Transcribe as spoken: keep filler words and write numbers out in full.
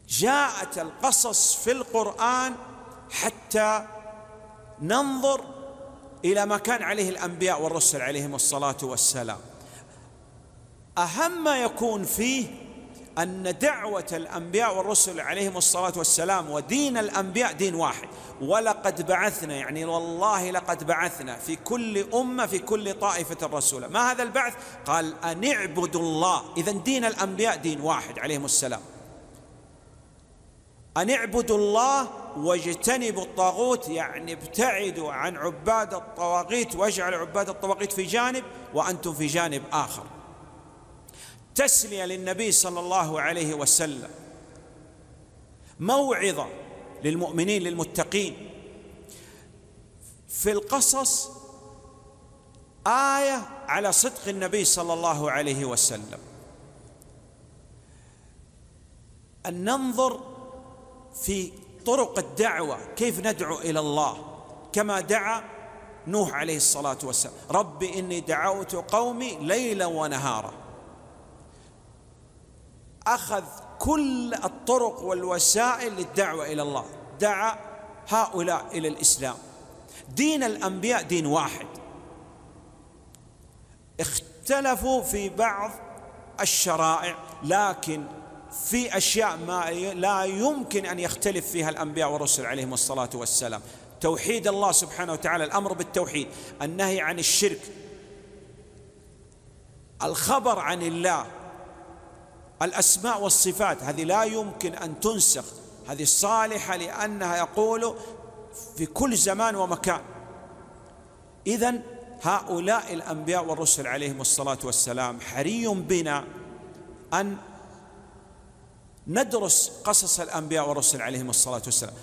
جاءت القصص في القرآن حتى ننظر إلى ما كان عليه الأنبياء والرسل عليهم الصلاة والسلام. أهم ما يكون فيه أن دعوة الأنبياء والرسل عليهم الصلاة والسلام ودين الأنبياء دين واحد. ولقد بعثنا، يعني والله لقد بعثنا في كل أمة في كل طائفة رسولا. ما هذا البعث؟ قال أن اعبدوا الله. إذن دين الأنبياء دين واحد عليهم السلام، أن اعبدوا الله واجتنبوا الطاغوت، يعني ابتعدوا عن عباد الطواغيت واجعلوا عباد الطواغيت في جانب وأنتم في جانب آخر. تسلية للنبي صلى الله عليه وسلم، موعظة للمؤمنين للمتقين. في القصص آية على صدق النبي صلى الله عليه وسلم. أن ننظر في طرق الدعوة، كيف ندعو إلى الله كما دعا نوح عليه الصلاة والسلام: رب إني دعوت قومي ليلا ونهارا. أخذ كل الطرق والوسائل للدعوة إلى الله، دعا هؤلاء إلى الإسلام. دين الأنبياء دين واحد، اختلفوا في بعض الشرائع، لكن في أشياء ما لا يمكن أن يختلف فيها الأنبياء والرسل عليهم الصلاة والسلام. توحيد الله سبحانه وتعالى، الأمر بالتوحيد، النهي عن الشرك، الخبر عن الله، الأسماء والصفات، هذه لا يمكن أن تنسخ، هذه صالحة لأنها يقول في كل زمان ومكان. إذن هؤلاء الأنبياء والرسل عليهم الصلاة والسلام حري بنا أن ندرس قصص الأنبياء والرسل عليهم الصلاة والسلام،